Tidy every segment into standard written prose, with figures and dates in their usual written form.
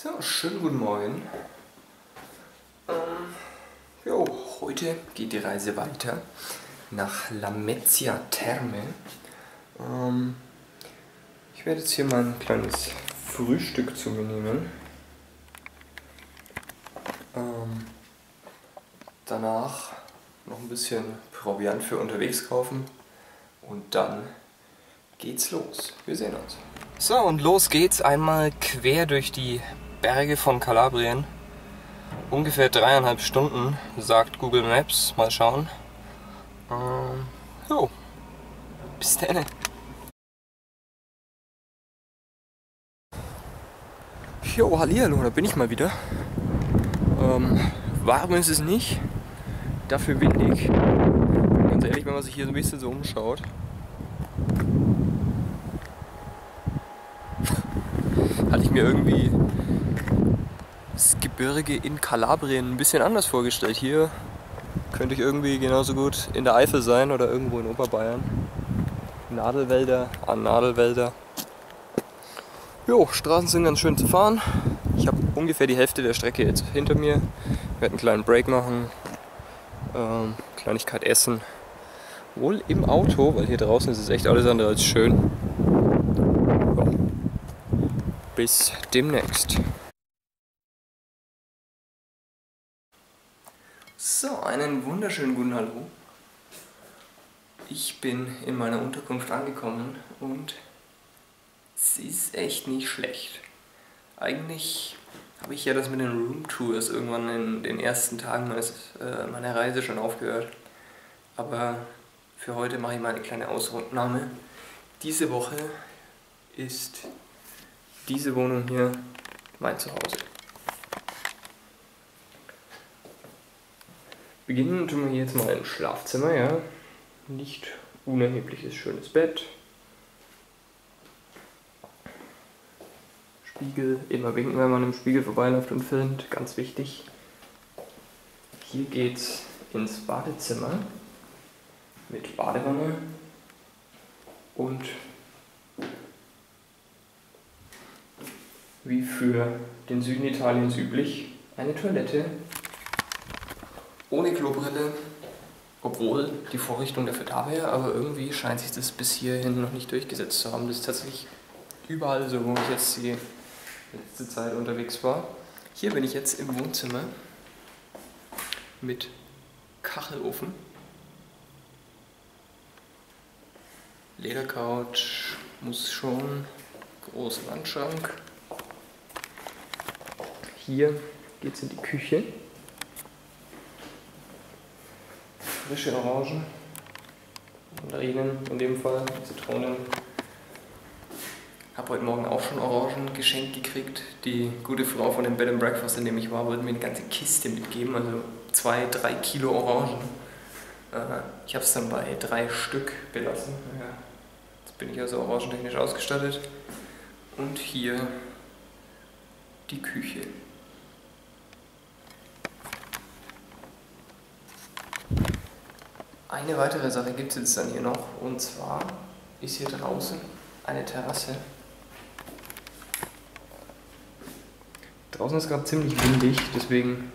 So, schönen guten Morgen. Heute geht die Reise weiter nach Lamezia Terme. Ich werde jetzt hier mal ein kleines Frühstück zu mir nehmen. Danach noch ein bisschen Proviant für unterwegs kaufen und dann geht's los. Wir sehen uns. So, und los geht's einmal quer durch die Berge von Kalabrien. Ungefähr 3,5 Stunden, sagt Google Maps. Mal schauen. Bis dann. Jo, hallihallo, da bin ich mal wieder. Warm ist es nicht, dafür windig. Ganz ehrlich, wenn man sich hier so ein bisschen so umschaut. Hatte ich mir irgendwie das Gebirge in Kalabrien ein bisschen anders vorgestellt. Hier könnte ich irgendwie genauso gut in der Eifel sein oder irgendwo in Oberbayern. Nadelwälder an Nadelwälder. Jo, Straßen sind ganz schön zu fahren. Ich habe ungefähr die Hälfte der Strecke jetzt hinter mir. Ich werde einen kleinen Break machen, Kleinigkeit essen. Wohl im Auto, weil hier draußen ist es echt alles andere als schön. Ja. Bis demnächst. So, einen wunderschönen guten Hallo. Ich bin in meiner Unterkunft angekommen und sie ist echt nicht schlecht. Eigentlich habe ich ja das mit den Roomtours irgendwann in den ersten Tagen meiner Reise schon aufgehört. Aber für heute mache ich mal eine kleine Ausnahme. Diese Woche ist diese Wohnung hier mein Zuhause. Beginnen tun wir hier jetzt mal im Schlafzimmer, ja. Nicht unerhebliches, schönes Bett. Spiegel, immer winken, wenn man im Spiegel vorbeiläuft und filmt, ganz wichtig. Hier geht's ins Badezimmer mit Badewanne und wie für den Süden Italiens üblich eine Toilette ohne Klobrille, obwohl die Vorrichtung dafür da wäre, aber irgendwie scheint sich das bis hierhin noch nicht durchgesetzt zu haben. Das ist tatsächlich überall so, wo ich jetzt die letzte Zeit unterwegs war. Hier bin ich jetzt im Wohnzimmer mit Kachelofen, Ledercouch, muss schon, großen Wandschrank. Hier geht es in die Küche. Frische Orangen, Mandarinen in dem Fall, Zitronen. Habe heute Morgen auch schon Orangen geschenkt gekriegt. Die gute Frau von dem Bed and Breakfast, in dem ich war, wollte mir eine ganze Kiste mitgeben, also 2-3 Kilo Orangen. Ich habe es dann bei 3 Stück belassen. Ja. Jetzt bin ich also orangentechnisch ausgestattet. Und hier die Küche. Eine weitere Sache gibt es jetzt dann hier noch, und zwar ist hier draußen eine Terrasse. Draußen ist gerade ziemlich windig, deswegen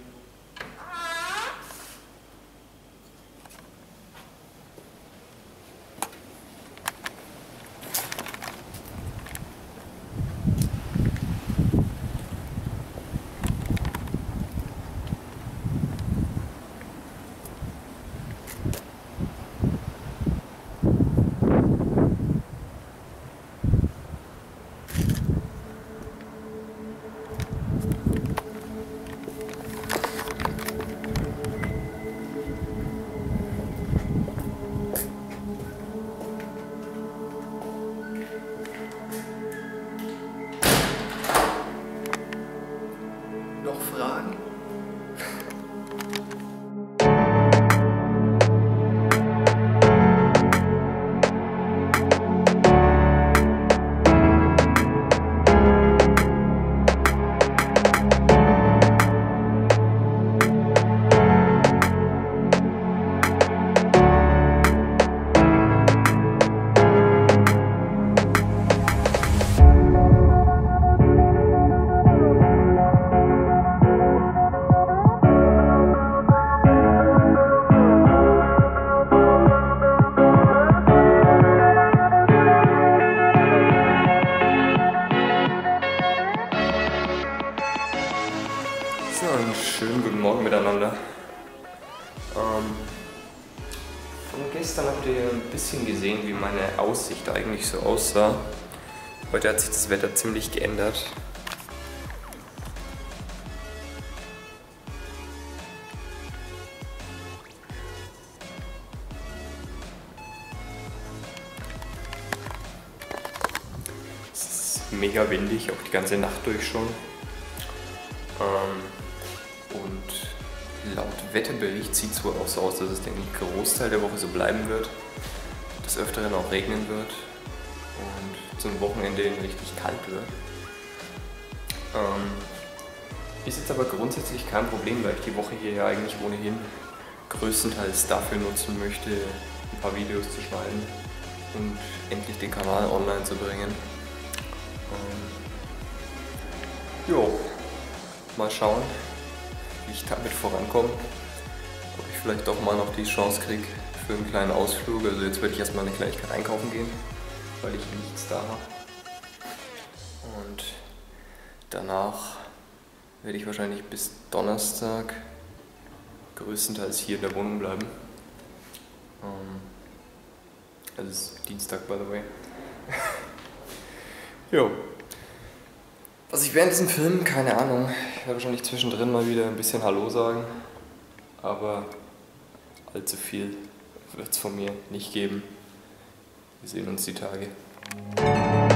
Fragen? So, einen schönen guten Morgen miteinander. Von gestern habt ihr ein bisschen gesehen, wie meine Aussicht eigentlich so aussah. Heute hat sich das Wetter ziemlich geändert. Es ist mega windig, auch die ganze Nacht durch schon. Und laut Wetterbericht sieht es wohl auch so aus, dass es den Großteil der Woche so bleiben wird, des Öfteren auch regnen wird und zum Wochenende richtig kalt wird. Ist jetzt aber grundsätzlich kein Problem, weil ich die Woche hier ja eigentlich ohnehin größtenteils dafür nutzen möchte, ein paar Videos zu schneiden und endlich den Kanal online zu bringen. Jo. Mal schauen, wie ich damit vorankomme. Ob ich vielleicht doch mal noch die Chance kriege für einen kleinen Ausflug. Also jetzt werde ich erstmal eine Kleinigkeit einkaufen gehen, weil ich nichts da habe. Und danach werde ich wahrscheinlich bis Donnerstag größtenteils hier in der Wohnung bleiben. Also es ist Dienstag, by the way. Jo. Was ich während diesem Film, keine Ahnung, ich werde wahrscheinlich zwischendrin mal wieder ein bisschen Hallo sagen, aber allzu viel wird es von mir nicht geben. Wir sehen uns die Tage.